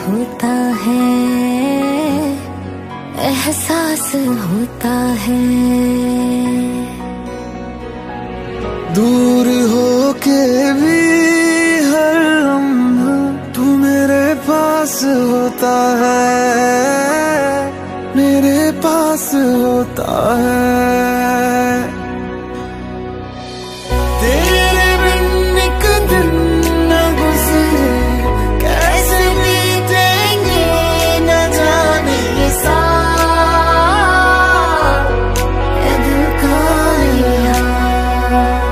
होता है, एहसास होता है। दूर होके भी हर लम्हा तू मेरे पास होता है, मेरे पास होता है। तेरे बिन एक दिन न गुजरे, कैसे बीतेंगे न जाने ये साथ, ये दिल का ये हाल।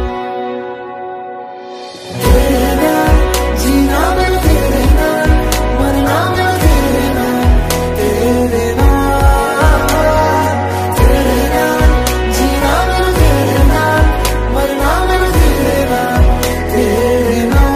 तेरे नाल जीना मैं तेरे नाल, मरना मैं तेरे नाल, तेरे नाल, तेरे नाल जीना मैं तेरे नाल, मरना मैं तेरे नाल, तेरे नाल।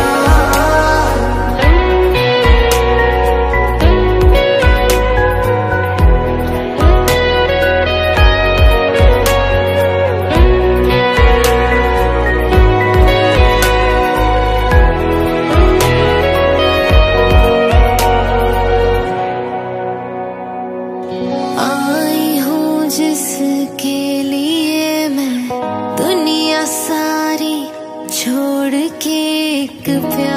आई हूँ जिसके लिए मैं दुनिया सारी छोड़ के, एक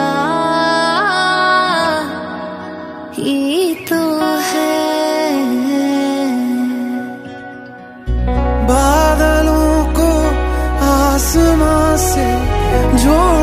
प्यार ही तो है। बादलों को आसमां से जोड़